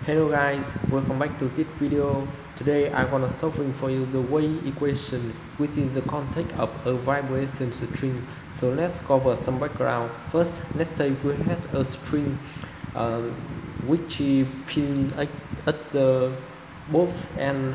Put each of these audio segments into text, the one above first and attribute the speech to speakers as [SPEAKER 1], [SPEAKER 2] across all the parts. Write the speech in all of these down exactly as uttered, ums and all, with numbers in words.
[SPEAKER 1] Hello guys, welcome back to this video. Today I'm gonna solving for you the wave equation within the context of a vibration string. So let's cover some background. First, let's say we have a string um, which is pin at, at the both ends.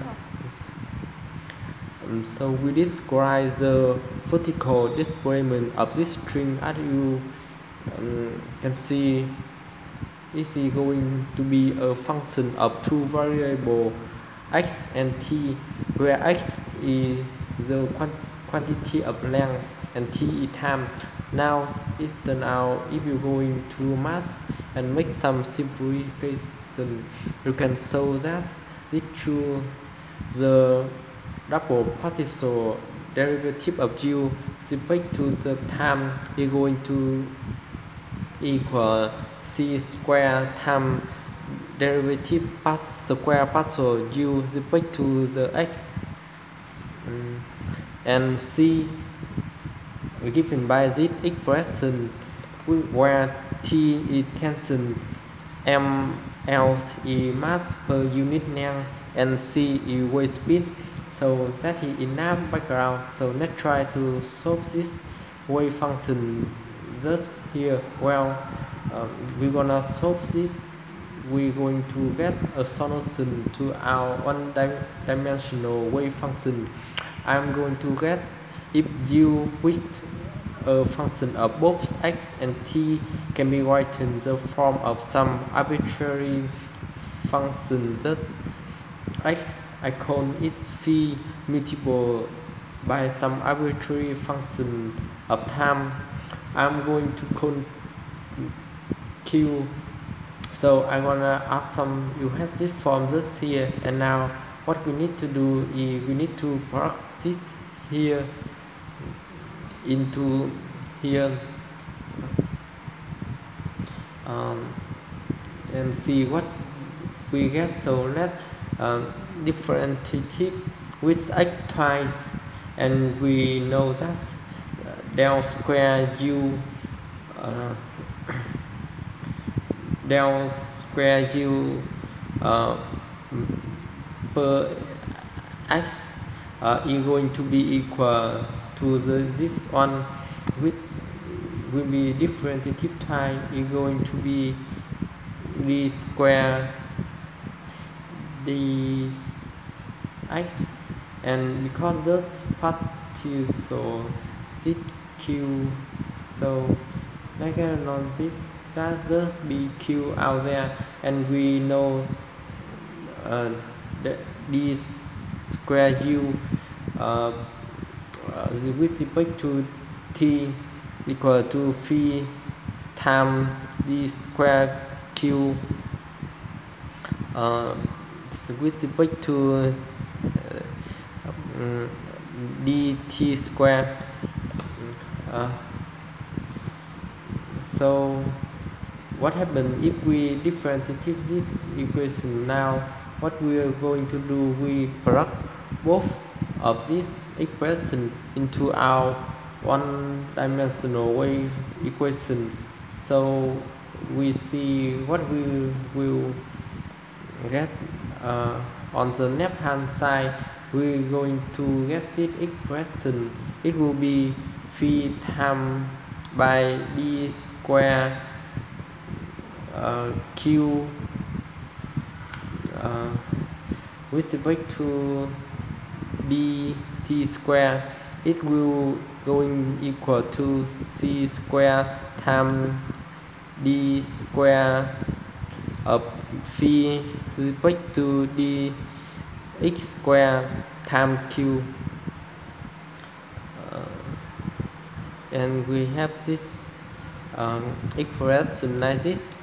[SPEAKER 1] Um, so we describe the vertical displacement of this string as you um, can see. Is going to be a function of two variables x and t, where x is the quantity of length and t is time. Now it's turn out if you go into math and make some simplification, you can show that this true the double partial derivative of u respect to the time is going to equal c square time derivative part square partial u respect to the x, um, and c given by this expression where t is tension, m else is mass per unit length, and c is wave speed. So that is enough background. So let's try to solve this wave function just here. Well, um, we're gonna solve this. We're going to get a solution to our one-dimensional wave function. I'm going to get if u with a function of both x and t can be written in the form of some arbitrary function. Just x, I call it phi multiple by some arbitrary function of time. I'm going to call q. So I'm gonna ask some you have this form just here, and now what we need to do is we need to plug this here into here um, and see what we get. So let um, differentiate with x twice, and we know that uh, del square u uh, del square u uh, per x uh, is going to be equal to the this one, which will be differentiative type is going to be d square d x, and because this part is so this q, so like on this that just be q out there, and we know uh, that this square u uh, uh, with respect to t equal to phi time d square q uh, with respect to uh, um, dt square. Uh, so what happens if we differentiate this equation? Now what we are going to do, we plug both of these expression into our one-dimensional wave equation. So we see what we will get. Uh, on the left hand side, we're going to get this expression. It will be phi time by d square uh, q uh, with respect to dt square. It will going equal to c square time d square of phi with respect to d x square time q, uh, and we have this um, expression like this.